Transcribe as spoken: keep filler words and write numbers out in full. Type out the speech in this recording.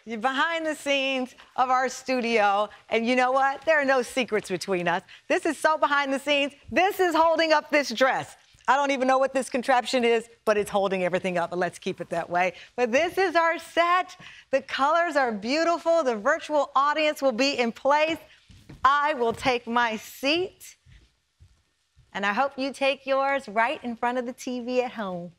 You're behind the scenes of our studio, and you know what? There are no secrets between us. This is so behind the scenes. This is holding up this dress. I don't even know what this contraption is, but it's holding everything up, and let's keep it that way. But this is our set. The colors are beautiful. The virtual audience will be in place. I will take my seat, and I hope you take yours right in front of the T V at home.